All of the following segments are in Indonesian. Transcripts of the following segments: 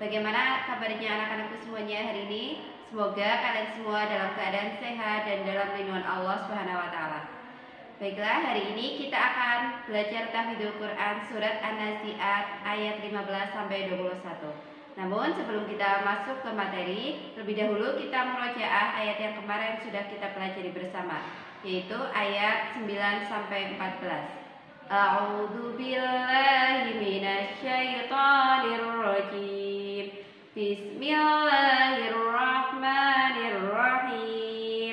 Bagaimana kabarnya anak-anakku semuanya hari ini? Semoga kalian semua dalam keadaan sehat dan dalam lindungan Allah Subhanahu wa taala. Baiklah, hari ini kita akan belajar Tahfidzul Quran surat An-Nazi'at ayat 15 sampai 21. Namun sebelum kita masuk ke materi, terlebih dahulu kita murojaah ayat yang kemarin sudah kita pelajari bersama, yaitu ayat 9 sampai 14. A'udzu billahi minasy syaithanir rajim. Bismillahirrahmanirrahim.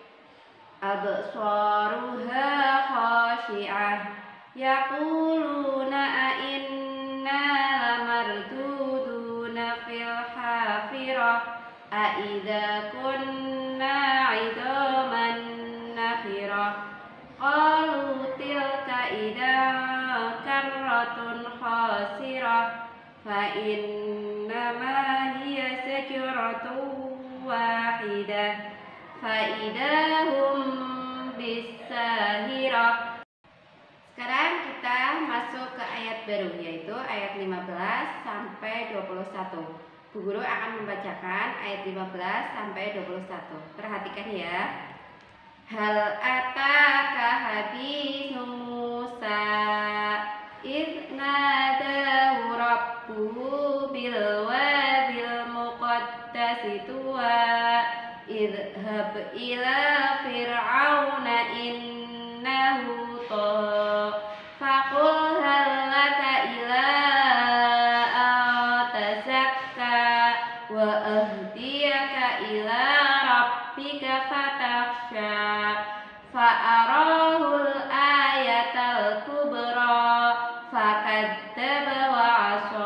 Absaruha khashi'ah yaquluna a'inna lamarduduna fil hafirah a'idza kunna 'idhaman nakhirah qalu tilka idzan karratun khasirah fa innama hiya sajratun wahidah fa idahum bisahirah. Sekarang kita masuk ke ayat baru, yaitu ayat 15 sampai 21. Bu Guru akan membacakan ayat 15 sampai 21. Perhatikan ya. Hal ataka hadithu Musa idh nadahu rabbuhu bil wadil muqaddasi tuwa idhhab ila fir'auna innahu tagha faqul hal laka ila an tazakka wa ahdiyaka ila rabbika fatakhsha fa'arahul ayatal kubra fakadzdzaba wa 'asha.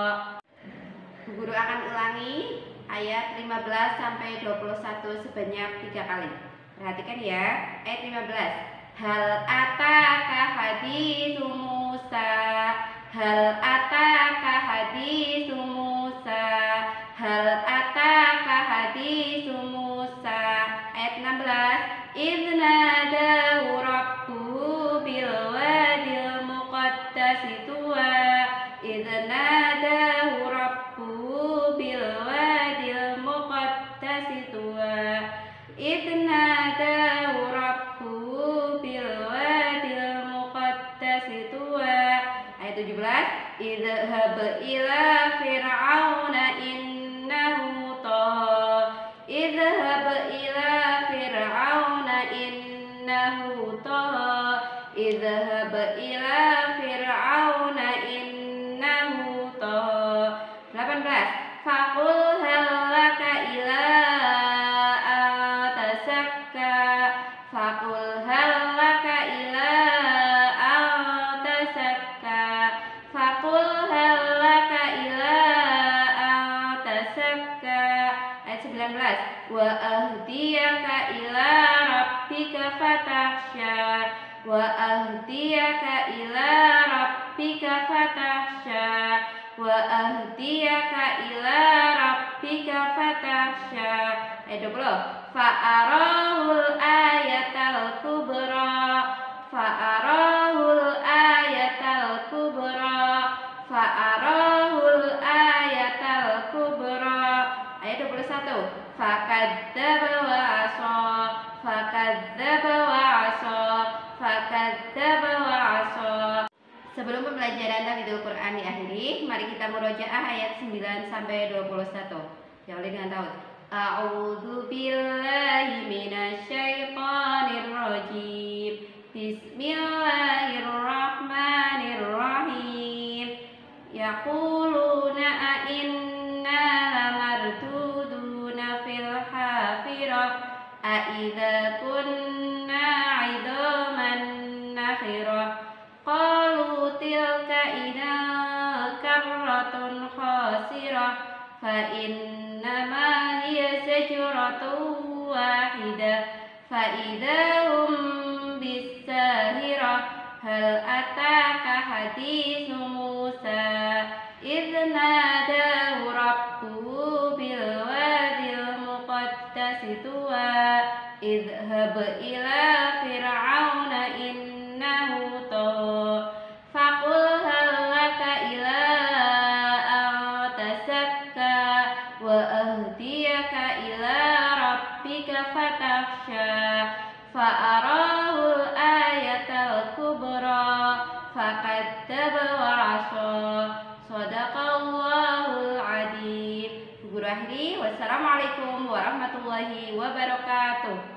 Bu Guru akan ulangi ayat 15 sampai 21 sebanyak 3 kali. Perhatikan ya. Ayat 15. Hal ataka hadithu Musa. Hal ataka hadithu Musa. Hal ataka hadithu Musa. Ayat 16. Idh nadahu rabbuhu bil wadil muqaddasi tuwa. Idh nadahu rabbuhu bil wadil muqaddasi tuwa. Idh nadahu rabbuhu bil wadil muqaddasi tuwa. Ayat 17. Idhhab ila fir'auna innahu tagha. Idhhab ila fir'auna innahu tagha. Idhhab ila fir'auna innahu tagha. 18. Faqul hal laka ila an tazakka. Faqul hal laka ila an tazakka. Faqul hal laka ila an tazakka. Ayat 19. Wa ahdiyaka ila rabbika fatakhsha. Wa ahdiyaka ila rabbika fatakhsha. Wa ahdiyaka ila rabbika fatakhsha. Ayat 20. Fa'arahul ayatal kubra. Fa'arahul ayatal kubra. Fa'arahul ayatal kubra. Ayat 21. Fakadzdzaba wa 'asha. Fakadzdzaba wa 'asha. Fakadzdzaba wa 'asha. Sebelum pembelajaran Tahfidzul Quran diakhiri, mari kita murojaah ayat 9 sampai 21. Diawali dengan taud. A'udzu billahi minasy syaithanir rajim. Bismillahirrahmanirrahim. Yaquluna a'inna lamarduduna fil hafirah a'idza kunna 'idhaman nakhirah qalu tilka idzan karratun khasirah fa innama hiya sajratun wahidah fa idahum bisahirah hal ataka hadithu Musa idh nadahu rabbuhu bil wadil muqaddasi tuwa idhhab ila fir'auna innahu tagha faqul hal laka ila an tazakka يخشى فأراه الآية الكبرى فكذب وعصى صدق الله العظيم. Guru akhiri, wassalamualaikum warahmatullahi wabarakatuh.